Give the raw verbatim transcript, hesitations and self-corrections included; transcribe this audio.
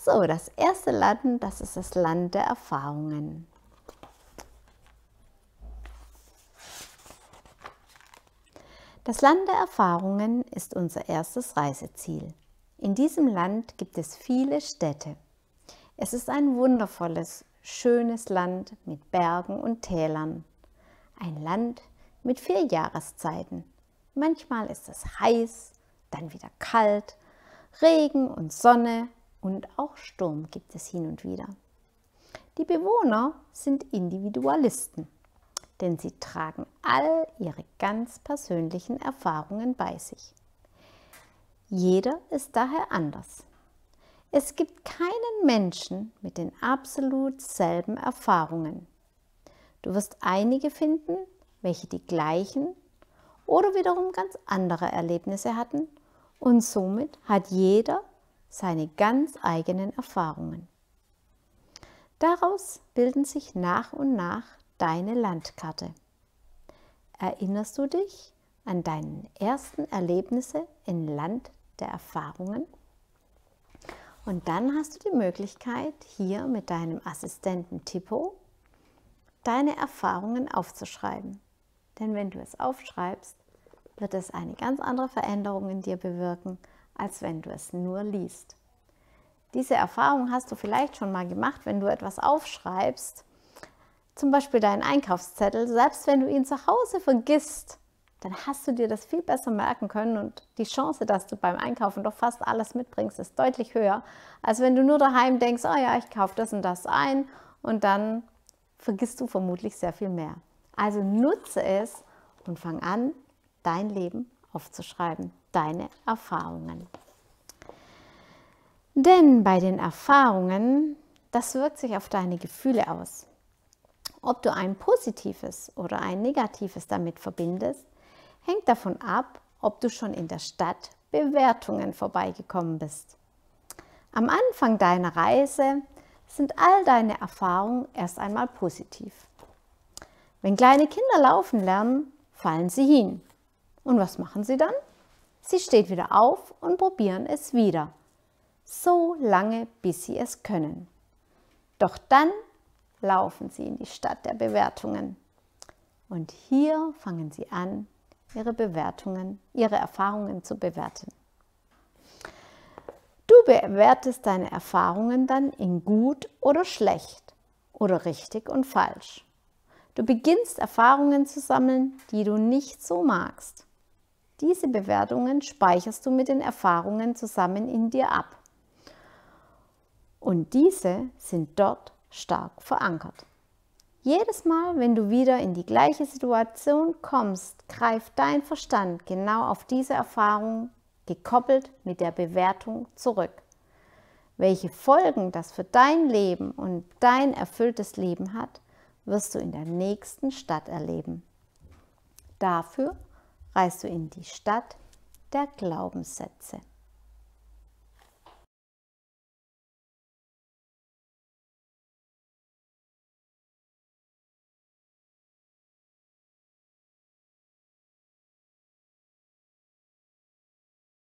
So, das erste Land, das ist das Land der Erfahrungen. Das Land der Erfahrungen ist unser erstes Reiseziel. In diesem Land gibt es viele Städte. Es ist ein wundervolles, schönes Land mit Bergen und Tälern. Ein Land mit vier Jahreszeiten. Manchmal ist es heiß, dann wieder kalt, Regen und Sonne und auch Sturm gibt es hin und wieder. Die Bewohner sind Individualisten, denn sie tragen all ihre ganz persönlichen Erfahrungen bei sich. Jeder ist daher anders. Es gibt keinen Menschen mit den absolut selben Erfahrungen. Du wirst einige finden, welche die gleichen oder wiederum ganz andere Erlebnisse hatten, und somit hat jeder seine ganz eigenen Erfahrungen. Daraus bilden sich nach und nach deine Landkarte. Erinnerst du dich an deine ersten Erlebnisse im Land der Erfahrungen? Und dann hast du die Möglichkeit, hier mit deinem Assistenten Tippo deine Erfahrungen aufzuschreiben. Denn wenn du es aufschreibst, wird es eine ganz andere Veränderung in dir bewirken, als wenn du es nur liest. Diese Erfahrung hast du vielleicht schon mal gemacht, wenn du etwas aufschreibst, zum Beispiel deinen Einkaufszettel. Selbst wenn du ihn zu Hause vergisst, dann hast du dir das viel besser merken können und die Chance, dass du beim Einkaufen doch fast alles mitbringst, ist deutlich höher, als wenn du nur daheim denkst, oh ja, ich kaufe das und das ein, und dann vergisst du vermutlich sehr viel mehr. Also nutze es und fang an, dein Leben aufzuschreiben, deine Erfahrungen. Denn bei den Erfahrungen, das wirkt sich auf deine Gefühle aus. Ob du ein positives oder ein negatives damit verbindest, hängt davon ab, ob du schon in der Stadt Bewertungen vorbeigekommen bist. Am Anfang deiner Reise sind all deine Erfahrungen erst einmal positiv. Wenn kleine Kinder laufen lernen, fallen sie hin. Und was machen sie dann? Sie stehen wieder auf und probieren es wieder. So lange, bis sie es können. Doch dann laufen sie in die Stadt der Bewertungen. Und hier fangen sie an, ihre Bewertungen, ihre Erfahrungen zu bewerten. Du bewertest deine Erfahrungen dann in gut oder schlecht oder richtig und falsch. Du beginnst Erfahrungen zu sammeln, die du nicht so magst. Diese Bewertungen speicherst du mit den Erfahrungen zusammen in dir ab. Und diese sind dort stark verankert. Jedes Mal, wenn du wieder in die gleiche Situation kommst, greift dein Verstand genau auf diese Erfahrung, gekoppelt mit der Bewertung, zurück. Welche Folgen das für dein Leben und dein erfülltes Leben hat, wirst du in der nächsten Stadt erleben. Dafür reist du in die Stadt der Glaubenssätze.